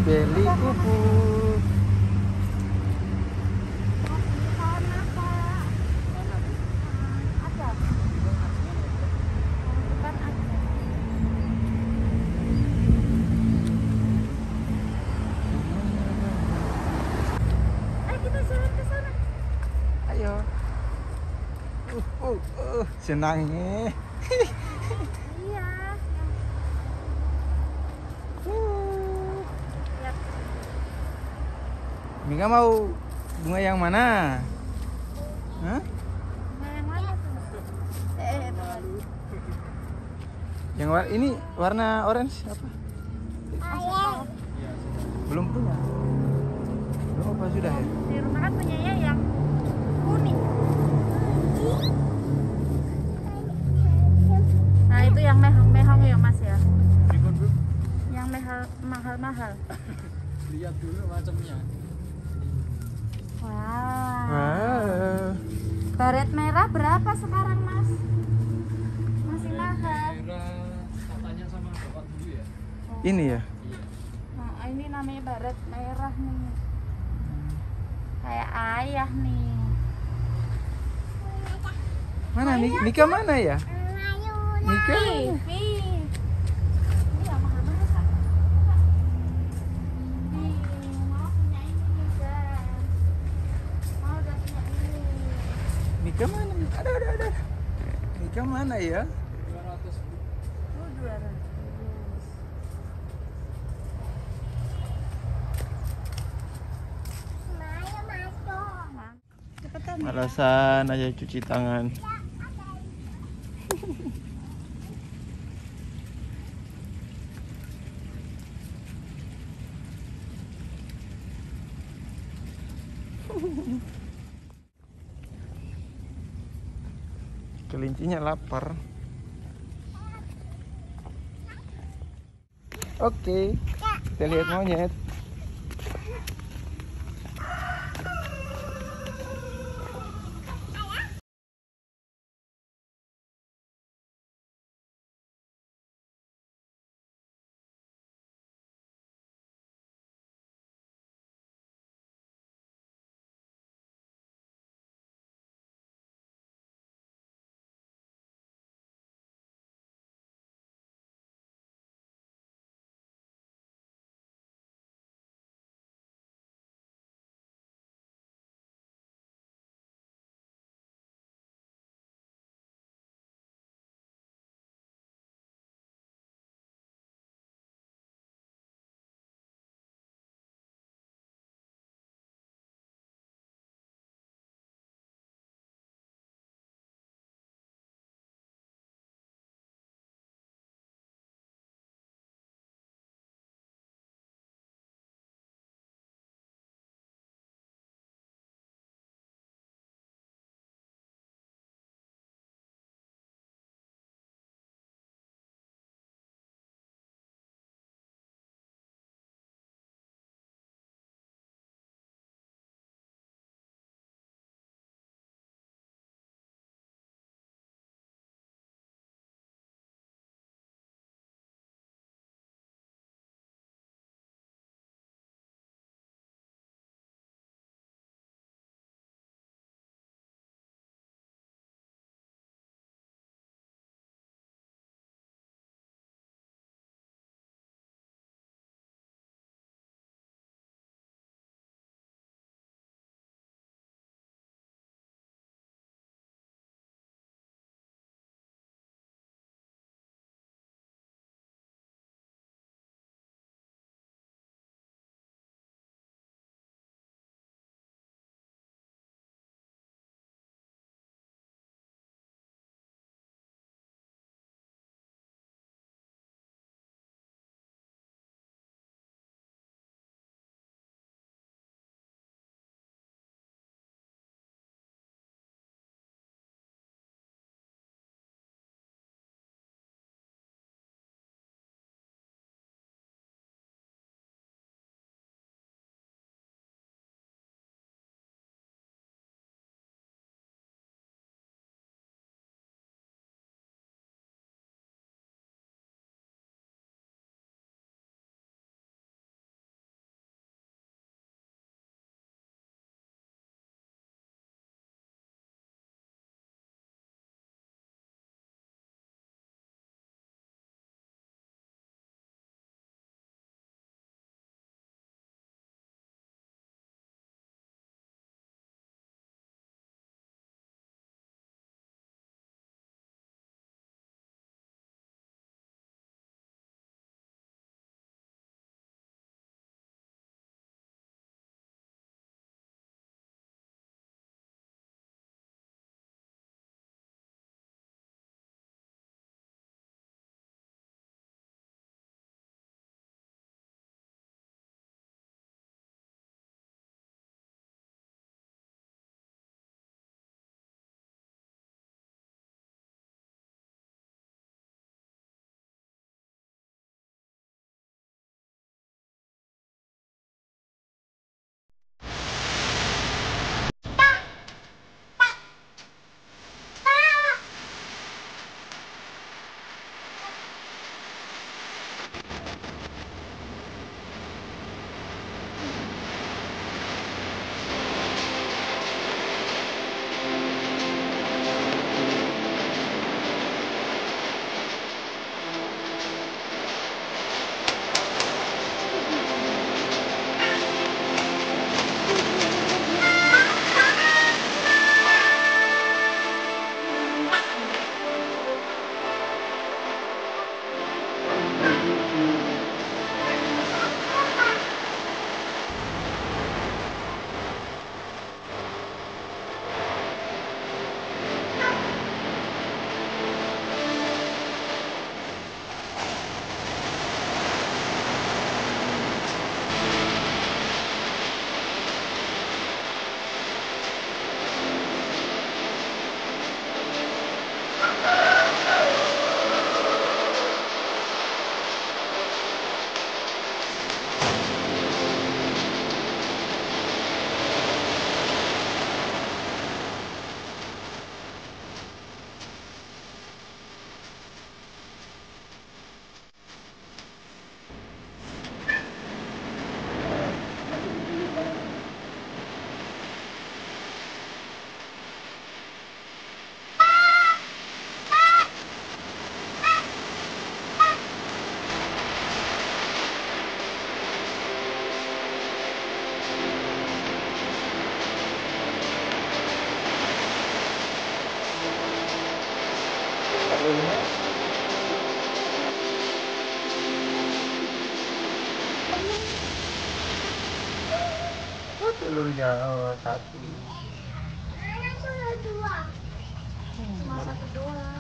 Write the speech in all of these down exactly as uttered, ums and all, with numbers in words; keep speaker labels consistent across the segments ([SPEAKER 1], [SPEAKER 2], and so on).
[SPEAKER 1] beli kupu. Ayo. Uh, uh, uh, senangnya.
[SPEAKER 2] Iya.
[SPEAKER 1] Uh.
[SPEAKER 2] Lihat.
[SPEAKER 1] Mika mau bunga yang mana? Hah?
[SPEAKER 2] Bunga yang mana tuh? Eh, itu lagi.
[SPEAKER 1] Yang war ini warna orange apa? Belum punya. Belum apa sudah ya?
[SPEAKER 2] Di rumah kan punyanya yang kuning. Nah, itu yang mehong-mehong ya, Mas ya. Yang mehal mahal-mahal.
[SPEAKER 3] Lihat dulu macamnya.
[SPEAKER 2] Wow.
[SPEAKER 1] Wow.
[SPEAKER 2] Baret merah berapa sekarang, Mas? Masih mahal.
[SPEAKER 3] Merah katanya sama bapak dulu ya.
[SPEAKER 1] Ini ya?
[SPEAKER 3] Iya.
[SPEAKER 2] Nah, ini namanya baret merah nih. Kayak ayah nih.
[SPEAKER 1] Mana Mi- Mika mana ya? Mika?
[SPEAKER 2] Nih, nih. Ini yang mahal-mahal. Nih, mau punya ini nih, guys. Mau udah punya ini.
[SPEAKER 1] Mika mana? Ada ada ada. Mika mana ya?
[SPEAKER 3] dua ratus.
[SPEAKER 2] Oh, dua ratus. Cepetan ya.
[SPEAKER 1] Alasan aja cuci tangan. Kelincinya lapar. Oke, kita lihat monyet. telurnya oh, satu.
[SPEAKER 2] Cuma satu doang.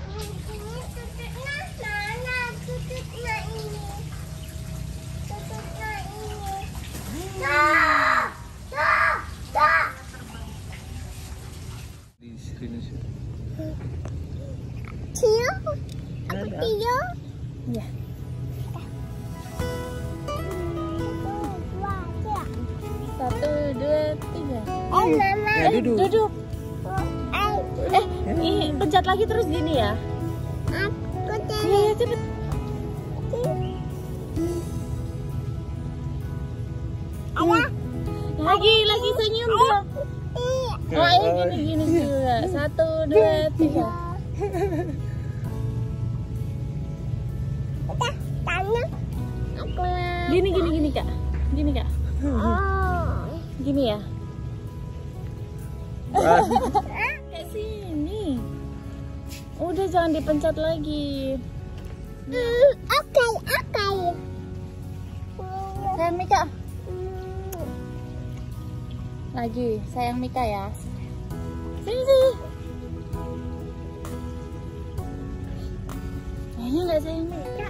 [SPEAKER 1] Di sini sih.
[SPEAKER 4] Tio, aku
[SPEAKER 1] Ada.
[SPEAKER 4] Tio.
[SPEAKER 2] Iya. Satu, dua, tiga.
[SPEAKER 4] Eh, Mama.
[SPEAKER 1] Ya, duduk.
[SPEAKER 2] Duduk.
[SPEAKER 4] Eh,
[SPEAKER 2] Eh, ini pencet lagi terus gini ya.
[SPEAKER 4] aku
[SPEAKER 2] Iya,
[SPEAKER 4] Tio.
[SPEAKER 2] ya, cepet.
[SPEAKER 4] Ayah.
[SPEAKER 2] Lagi, lagi senyum dong. Oh, ini gini, gini juga. Satu, dua, tiga.
[SPEAKER 4] Udah, tanya. Aku.
[SPEAKER 2] Gini, gini, gini kak. Gini kak.
[SPEAKER 4] Oh.
[SPEAKER 2] Gini ya.
[SPEAKER 1] Ah,
[SPEAKER 2] Kayak sini. Udah jangan dipencet lagi.
[SPEAKER 4] Hmm, oke, oke.
[SPEAKER 2] Sayang Mika. Lagi, sayang Mika ya. Sini sini. Kayaknya nggak sayang Mika.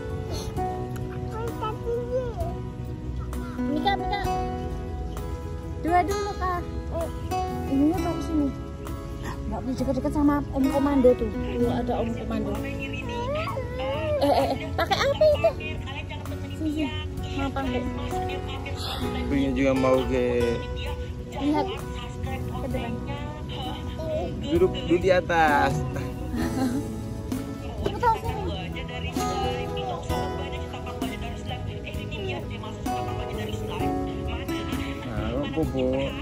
[SPEAKER 2] Mika, Mika. Dua dulu kak. Ininya baru sini. Nggak boleh dekat-dekat sama om komando tuh. Tuh ada om komando. Eh, eh, eh. Pakai apa itu? Sini, sini. Mau panggil.
[SPEAKER 1] punya juga mau ke
[SPEAKER 2] Lihat ke depan.
[SPEAKER 1] duduk duduk di atas.
[SPEAKER 2] Betul sini.
[SPEAKER 1] Nah, lo bobo.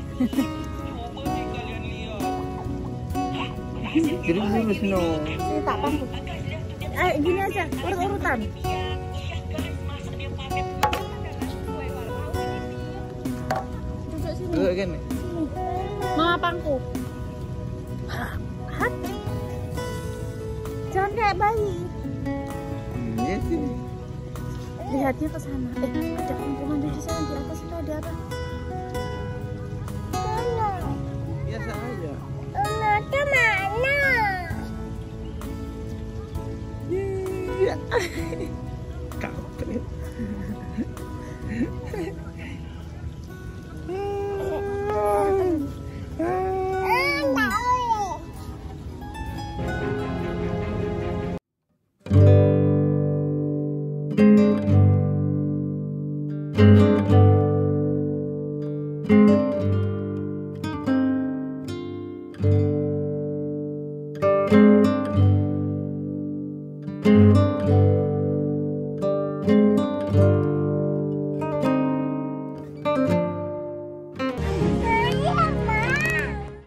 [SPEAKER 1] Jadi lurus no.
[SPEAKER 2] Sini tak pangku. Eh gini aja, urut-urutan. Duduk sini.
[SPEAKER 1] Duduk kan?
[SPEAKER 2] Sini. Mama pangku. Hat. Jangan kayak bayi.
[SPEAKER 1] Hmm, ya sih.
[SPEAKER 2] Lihatnya ke sana. Eh, ada kumpulan di sana di atas itu ada apa?
[SPEAKER 1] Biasa aja.
[SPEAKER 4] Mama, kemana?
[SPEAKER 1] Iya. Kampret.
[SPEAKER 4] Eh, nggak boleh.
[SPEAKER 2] Thank you.